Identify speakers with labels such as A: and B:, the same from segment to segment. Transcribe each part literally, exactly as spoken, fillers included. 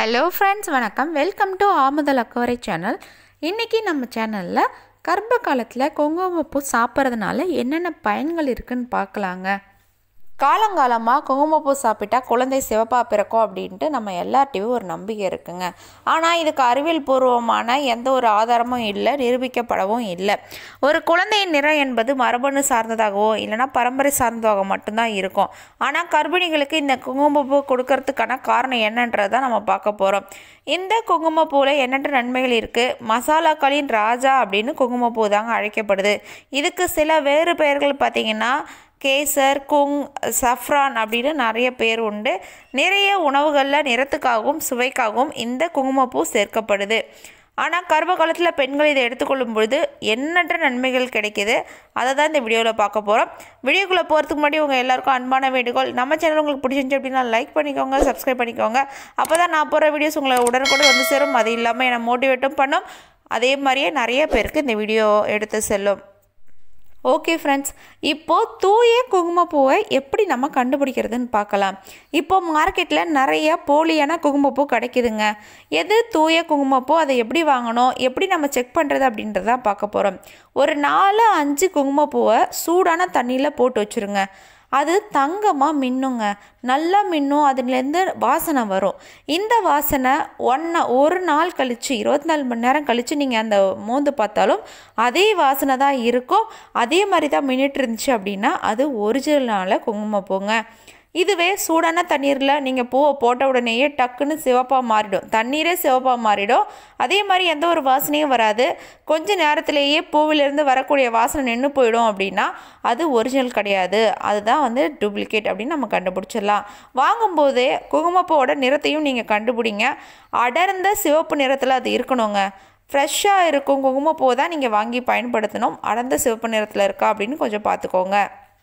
A: Hello friends, வணக்கம். Welcome to ஆமுதல் அக்கவரை சேனல். இன்னைக்கு நம்ம சேனல்ல கர்ப்ப காலத்துல குங்குமப்பூ சாப்பிட்றதுனால என்னென்ன பயன்கள் இருக்குன்னு பார்க்கலாங்க. காலங்காலமாக குங்குமப்பூ சாப்பிட்டா குழந்தை சிவப்பாக பிறக்கும் அப்படின்ட்டு நம்ம எல்லார்ட்டையும் ஒரு நம்பிக்கை இருக்குங்க. ஆனால் இதுக்கு அறிவியல் பூர்வமான எந்த ஒரு ஆதாரமும் இல்லை, நிரூபிக்கப்படவும் இல்லை. ஒரு குழந்தையின் நிறம் என்பது மரபணு சார்ந்ததாகவோ இல்லைனா பரம்பரை சார்ந்ததாக மட்டும்தான் இருக்கும். ஆனால் கர்ப்பிணிகளுக்கு இந்த குங்குமப்பூ கொடுக்கறதுக்கான காரணம் என்னன்றதை நம்ம பார்க்க போகிறோம். இந்த குங்குமப்பூவில் எண்ணற்ற நன்மைகள் இருக்குது. மசாலாக்களின் ராஜா அப்படின்னு குங்குமப்பூ தாங்க அழைக்கப்படுது. இதுக்கு சில வேறு பெயர்கள் பார்த்திங்கன்னா கேசர், குங், சஃப்ரான் அப்படின்னு நிறைய பேர் உண்டு. நிறைய உணவுகளில் நிறத்துக்காகவும் சுவைக்காகவும் இந்த குங்குமப்பூ சேர்க்கப்படுது. ஆனால் கர்ப்ப காலத்தில் பெண்கள் இதை எடுத்துக்கொள்ளும் பொழுது எண்ணற்ற நன்மைகள் கிடைக்கிது. அதை தான் இந்த வீடியோவில் பார்க்க போகிறோம். வீடியோக்குள்ளே போகிறதுக்கு முன்னாடி உங்கள் எல்லாருக்கும் அன்பான வேண்டுகோள், நம்ம சேனல் உங்களுக்கு பிடிச்சிருந்துச்சு அப்படின்னா லைக் பண்ணிக்கோங்க, சப்ஸ்கிரைப் பண்ணிக்கோங்க. அப்போ தான் நான் போகிற வீடியோஸ் உங்களை உடனுக்குடன் வந்து சேரும். அது இல்லாமல் என்னை மோட்டிவேட்டும் பண்ணும். அதே மாதிரியே நிறைய பேருக்கு இந்த வீடியோ எடுத்து செல்லும். ஓகே ஃப்ரெண்ட்ஸ், இப்போது தூய குங்குமப்பூவை எப்படி நம்ம கண்டுபிடிக்கிறதுன்னு பார்க்கலாம். இப்போது மார்க்கெட்டில் நிறைய போலியான குங்குமப்பூ கிடைக்குதுங்க. எது தூய குங்குமப்பூ, அதை எப்படி வாங்கணும், எப்படி நம்ம செக் பண்ணுறது அப்படின்றத பார்க்க போகிறோம். ஒரு நாலு அஞ்சு குங்குமப்பூவை சூடான தண்ணியில் போட்டு வச்சுருங்க. அது தங்கமாக மின்னுங்க, நல்லா மின்னும். அதுலேருந்து வாசனை வரும். இந்த வாசனை ஒன்று ஒரு நாள் கழித்து இருபத்தி நாலு மணி நேரம் கழித்து நீங்கள் அந்த மோந்து பார்த்தாலும் அதே வாசனை தான் இருக்கும். அதே மாதிரி தான் மின்னிட்டு இருந்துச்சு அப்படின்னா அது ஒரிஜினலான குங்குமப்பூங்க. இதுவே சூடான தண்ணீரில் நீங்கள் பூவை போட்ட உடனேயே டக்குன்னு சிவப்பாக மாறிடும், தண்ணீரே சிவப்பாக மாறிடும். அதே மாதிரி எந்த ஒரு வாசனையும் வராது. கொஞ்ச நேரத்திலேயே பூவிலிருந்து வரக்கூடிய வாசனை நின்று போயிடும் அப்படின்னா அது ஒரிஜினல் கிடையாது, அதுதான் வந்து டூப்ளிகேட் அப்படின்னு நம்ம கண்டுபிடிச்சிடலாம். வாங்கும்போதே குங்குமப்பூவோட நிறத்தையும் நீங்கள் கண்டுபிடிங்க. அடர்ந்த சிவப்பு நிறத்தில் அது இருக்கணுங்க. ஃப்ரெஷ்ஷாக இருக்கும் குங்குமப்பூவை தான் நீங்கள் வாங்கி பயன்படுத்தணும். அடர்ந்த சிவப்பு நிறத்தில் இருக்கா அப்படின்னு கொஞ்சம் பார்த்துக்கோங்க.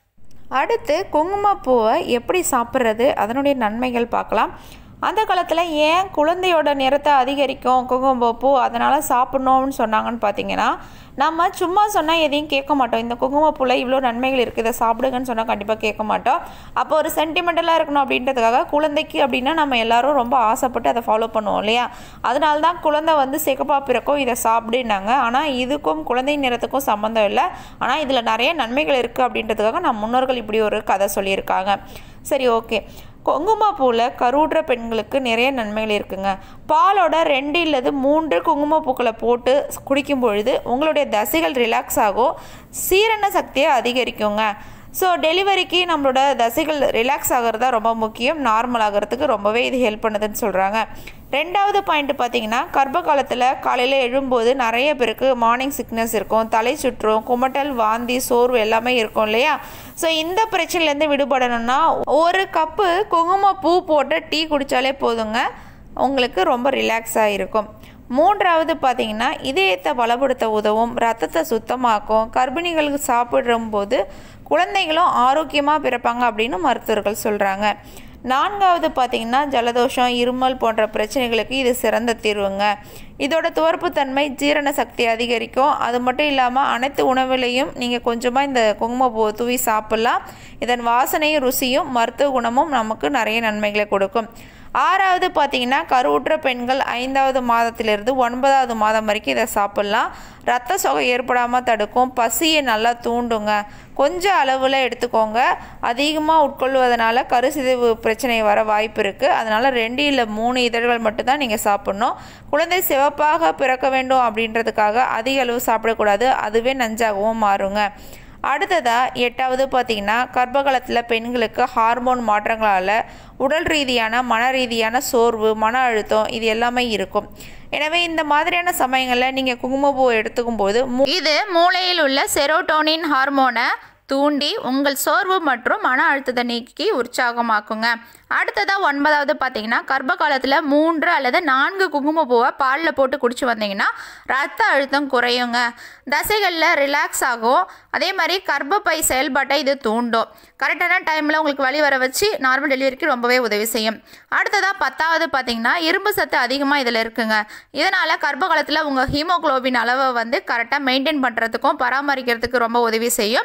A: அடுத்து குங்குமப்பூவை எப்படி சாப்பிட்றது, அதனுடைய நன்மைகள் பார்க்கலாம். அந்த காலத்தில் ஏன் குழந்தையோட நிறத்தை அதிகரிக்கும் குங்குமப்பூ, அதனால் சாப்பிட்ணும்னு சொன்னாங்கன்னு பார்த்தீங்கன்னா, நம்ம சும்மா சொன்னால் எதையும் கேட்க மாட்டோம். இந்த குங்குமப்பூவில் இவ்வளோ நன்மைகள் இருக்குது, இதை சாப்பிடுங்கன்னு சொன்னால் கண்டிப்பாக கேட்க மாட்டோம். அப்போ ஒரு சென்டிமெண்டலாக இருக்கணும் அப்படின்றதுக்காக குழந்தைக்கு அப்படின்னா நம்ம எல்லோரும் ரொம்ப ஆசைப்பட்டு அதை ஃபாலோ பண்ணுவோம் இல்லையா? அதனால தான் குழந்தை வந்து சிகப்பாக பிறக்கும், இதை சாப்பிடுனாங்க. ஆனால் இதுக்கும் குழந்தை நிறத்துக்கும் சம்மந்தம் இல்லை. ஆனால் இதில் நிறைய நன்மைகள் இருக்குது அப்படின்றதுக்காக நம்ம முன்னோர்கள் இப்படி ஒரு கதை சொல்லியிருக்காங்க. சரி, ஓகே. குங்குமப்பூவில் கருவுற்ற பெண்களுக்கு நிறைய நன்மைகள் இருக்குங்க. பாலோட ரெண்டு இல்லது மூன்று குங்குமப்பூக்களை போட்டு குடிக்கும் பொழுது உங்களுடைய தசைகள் ரிலாக்ஸ் ஆகும், சீரண சக்தியை அதிகரிக்குங்க. ஸோ டெலிவரிக்கு நம்மளோட தசைகள் ரிலாக்ஸ் ஆகிறது தான் ரொம்ப முக்கியம். நார்மல் ஆகிறதுக்கு ரொம்பவே இது ஹெல்ப் பண்ணுதுன்னு சொல்கிறாங்க. ரெண்டாவது பாயிண்ட் பார்த்திங்கன்னா, கர்ப்ப காலத்தில் காலையில் எழும்போது நிறைய பேருக்கு மார்னிங் சிக்னஸ் இருக்கும், தலை சுற்றும், குமட்டல், வாந்தி, சோர்வு எல்லாமே இருக்கும் இல்லையா? ஸோ இந்த பிரச்சனைலேருந்து விடுபடணும்னா ஒரு கப்பு குங்குமப்பூ போட்டு டீ குடித்தாலே போதுங்க, உங்களுக்கு ரொம்ப ரிலாக்ஸாக இருக்கும். மூன்றாவது பார்த்திங்கன்னா, இதயத்தை பலப்படுத்த உதவும், ரத்தத்தை சுத்தமாக்கும். கர்ப்பிணிகளுக்கு சாப்பிடும்போது குழந்தைகளும் ஆரோக்கியமாக பிறப்பாங்க அப்படின்னு மருத்துவர்கள் சொல்கிறாங்க. நான்காவது பார்த்திங்கன்னா, ஜலதோஷம், இருமல் போன்ற பிரச்சனைகளுக்கு இது சிறந்த தீர்வுங்க. இதோட துவர்ப்புத்தன்மை ஜீரண சக்தி அதிகரிக்கும். அது மட்டும் இல்லாமல் அனைத்து உணவுலையும் நீங்கள் கொஞ்சமாக இந்த குங்குமப்பூவை தூவி சாப்பிட்லாம். இதன் வாசனையும் ருசியும் மருத்துவ குணமும் நமக்கு நிறைய நன்மைகளை கொடுக்கும். ஆறாவது பார்த்திங்கன்னா, கருவுற்ற பெண்கள் ஐந்தாவது மாதத்திலிருந்து ஒன்பதாவது மாதம் வரைக்கும் இதை சாப்பிட்லாம். ரத்த சோகை ஏற்படாமல் தடுக்கும், பசியை நல்லா தூண்டுங்க. கொஞ்சம் அளவில் எடுத்துக்கோங்க. அதிகமாக உட்கொள்வதனால கருசிதைவு பிரச்சனை வர வாய்ப்பு இருக்குது. அதனால் ரெண்டு இல்லை மூணு இதழ்கள் மட்டும்தான் நீங்கள் சாப்பிட்ணும். குழந்தை சிவப்பாக பிறக்க வேண்டும் அப்படின்றதுக்காக அதிக அளவு சாப்பிடக்கூடாது, அதுவே நஞ்சாகவும் மாறுங்க. அடுத்ததாக எட்டாவது பார்த்திங்கன்னா, கர்ப்பகாலத்தில் பெண்களுக்கு ஹார்மோன் மாற்றங்களால் உடல் ரீதியான மன ரீதியான சோர்வு, மன அழுத்தம் இது எல்லாமே இருக்கும். எனவே இந்த மாதிரியான சமயங்களில் நீங்கள் குங்குமப்பூவை எடுத்துக்கும் போது இது மூளையில் உள்ள செரோட்டோனின் ஹார்மோனை தூண்டி உங்கள் சோர்வு மற்றும் மன அழுத்தத்தை நீக்கி உற்சாகமாக்குங்க. அடுத்ததாக ஒன்பதாவது பார்த்திங்கன்னா, கர்ப்ப காலத்தில் மூன்று அல்லது நான்கு குங்குமப்பூவை பாலில் போட்டு குடிச்சு வந்தீங்கன்னா ரத்த அழுத்தம் குறையுங்க, தசைகளில் ரிலாக்ஸ் ஆகும். அதே மாதிரி கர்ப்பப்பை செயல்பாட்டை இது தூண்டும். கரெக்டான டைமில் உங்களுக்கு வலி வர வச்சு நார்மல் டெலிவரிக்கு ரொம்பவே உதவி செய்யும். அடுத்ததாக பத்தாவது பார்த்திங்கன்னா, இரும்பு சத்து அதிகமாக இதில் இருக்குங்க. இதனால் கர்ப்ப காலத்தில் உங்கள் ஹீமோக்ளோபின் அளவை வந்து கரெக்டாக மெயின்டைன் பண்ணுறதுக்கும் பராமரிக்கிறதுக்கு ரொம்ப உதவி செய்யும்.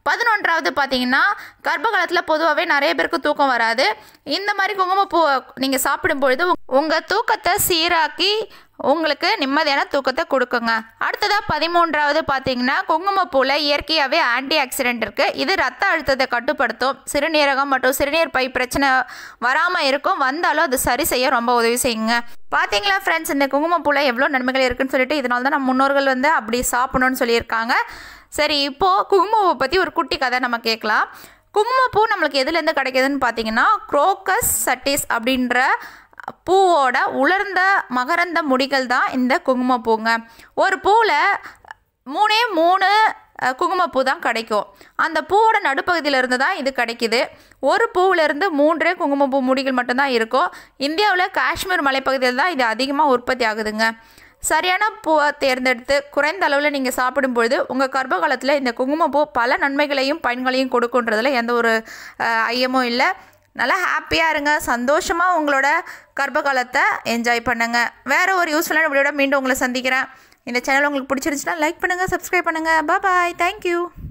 A: பதினொன்றாவது பார்த்தீங்கன்னா கர்ப்ப காலத்தில் பொதுவாகவே நிறைய பேருக்கு தூக்கம் வராது. இந்த மாதிரி குங்குமப்பூ நீங்கள் சாப்பிடும் பொழுது உங்கள் தூக்கத்தை சீராக்கி உங்களுக்கு நிம்மதியான தூக்கத்தை கொடுக்குங்க. அடுத்ததாக பதிமூன்றாவது பார்த்தீங்கன்னா குங்குமப்பூவில் இயற்கையாகவே ஆன்டி ஆக்சிடென்ட் இருக்குது. இது ரத்த அழுத்தத்தை கட்டுப்படுத்தும். சிறுநீரகம் மற்றும் சிறுநீர் பை பிரச்சனை வராமல் இருக்கும். வந்தாலும் அது சரி செய்ய ரொம்ப உதவி செய்யுங்க. பார்த்தீங்களா ஃப்ரெண்ட்ஸ், இந்த குங்குமப்பூவில் எவ்வளோ நன்மைகள் இருக்குதுன்னு சொல்லிட்டு இதனால தான் நம்ம முன்னோர்கள் வந்து அப்படி சாப்பிடணும்னு சொல்லியிருக்காங்க. சரி, இப்போது குங்குமப்பூ பற்றி ஒரு குட்டி கதை நம்ம கேட்கலாம். குங்குமப்பூ நம்மளுக்கு எதுலேருந்து கிடைக்கிதுன்னு பார்த்தீங்கன்னா க்ரோக்கஸ் சட்டிஸ் அப்படின்ற பூவோட உலர்ந்த மகரந்த முடிகள் தான் இந்த குங்குமப்பூங்க. ஒரு பூவில் மூணே மூணு குங்குமப்பூ தான் கிடைக்கும். அந்த பூவோட நடுப்பகுதியிலிருந்து தான் இது கிடைக்கிது. ஒரு பூவிலேருந்து மூன்றே குங்குமப்பூ முடிகள் மட்டும்தான் இருக்கும். இந்தியாவில் காஷ்மீர் மலைப்பகுதியில் தான் இது அதிகமாக உற்பத்தி ஆகுதுங்க. சரியான பூவை தேர்ந்தெடுத்து குறைந்த அளவில் நீங்கள் சாப்பிடும்பொழுது உங்கள் கர்ப்ப காலத்தில் இந்த குங்குமப்பூ பல நன்மைகளையும் பயன்களையும் கொடுக்குன்றதுல எந்த ஒரு ஐயமும் இல்லை. நல்லா ஹாப்பியாக இருங்க, சந்தோஷமாக உங்களோட கர்ப்ப காலத்தை என்ஜாய் பண்ணுங்கள். வேறு ஒரு யூஸ்ஃபுல்லான வீடியோட மீண்டும் உங்களை சந்திக்கிறேன். இந்த சேனல் உங்களுக்கு பிடிச்சிருந்துச்சுன்னா லைக் பண்ணுங்கள், சப்ஸ்கிரைப் பண்ணுங்கள். Bye, thank you.